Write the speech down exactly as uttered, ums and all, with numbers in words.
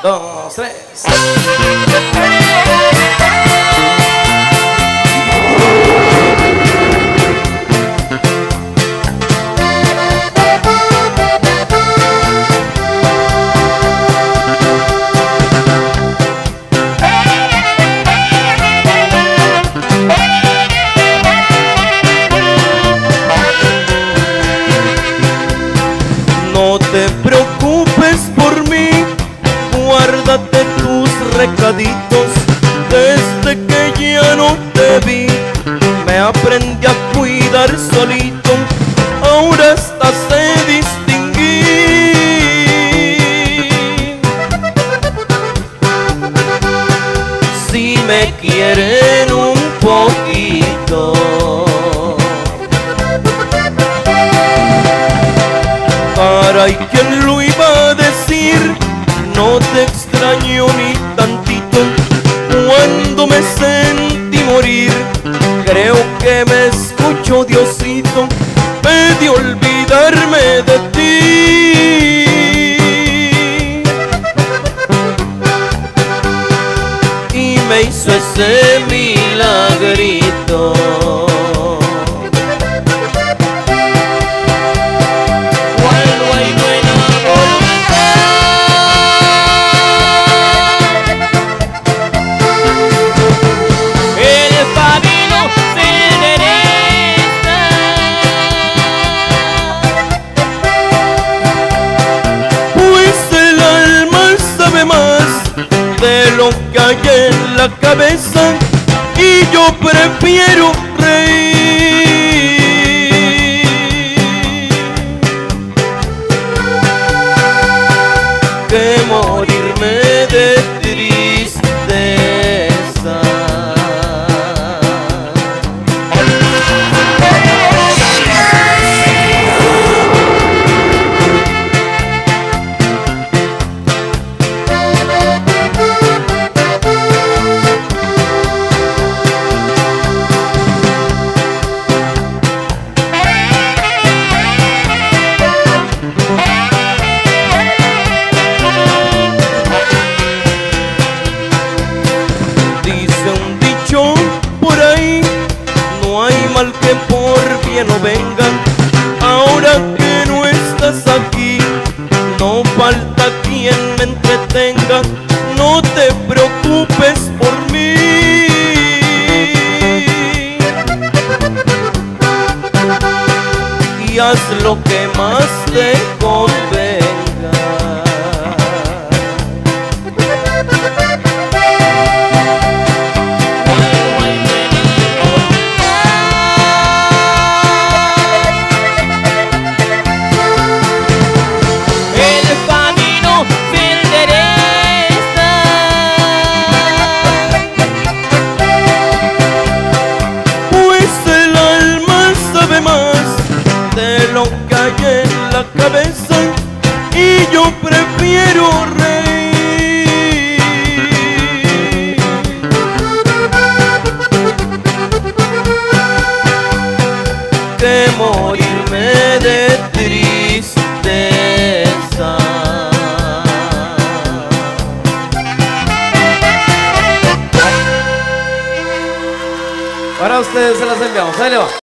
dos, tres. No te preocupes por mí, guárdate tus recaditos. Desde que ya no te vi, me aprendí a cuidar solito. Ahora hasta sé distinguir si me quieren un poquito. Caray, ¿quién lo iba a decir? No te extraño ni tantito. Cuando me sentí morir, creo que me escuchó Diosito. Pedí olvidarme de ti y me hizo ese milagrito. De lo que hay en la cabeza y yo prefiero reír que morirme de tristeza. Por ahí, no hay mal que por bien no venga. Ahora que no estás aquí, no falta quien me entretenga. No te preocupes por mí y haz lo que más te convenga. De lo que hay en la cabeza y yo prefiero reír que morirme de tristeza. Para ustedes se las enviamos. Ahí le va.